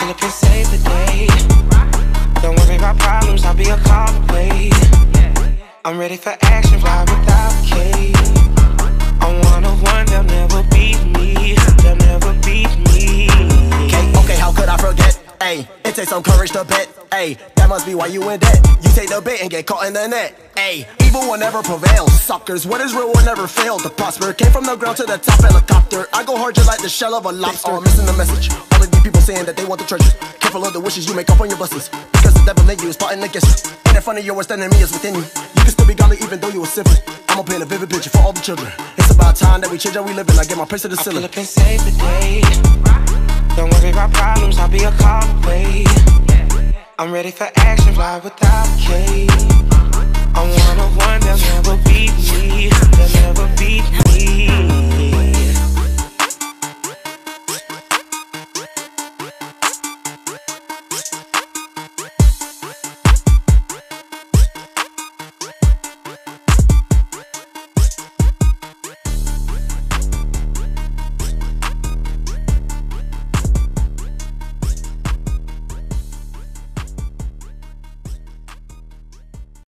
pull up and save the day. Don't worry about problems, I'll be a call away. I'm ready for action, fly without a cage. I'm one-on-one, they'll never beat me. They'll never beat me. Okay, how could I forget? Ayy, it takes some courage to bet. Ayy, that must be why you in debt. You take the bait and get caught in the net. Ayy, evil will never prevail. Suckers, what is real will never fail to prosper. Came from the ground to the top helicopter. I go hard just like the shell of a lobster. All missing the message. All of these people saying that they want the treasure. Careful of the wishes you make up on your buses. Because the devil in you is plotting against you. And in front of your worst enemy is within you. You can still be godly even though you a sinful. I'ma paint a vivid picture for all the children. It's about time that we change how we live and I get my praise to the ceiling. I pull up and save the day. Don't worry about problems, I'll be a call away. I'm ready for action, fly without a cage. I'm one-on-one, they'll never beat me. They'll never beat me.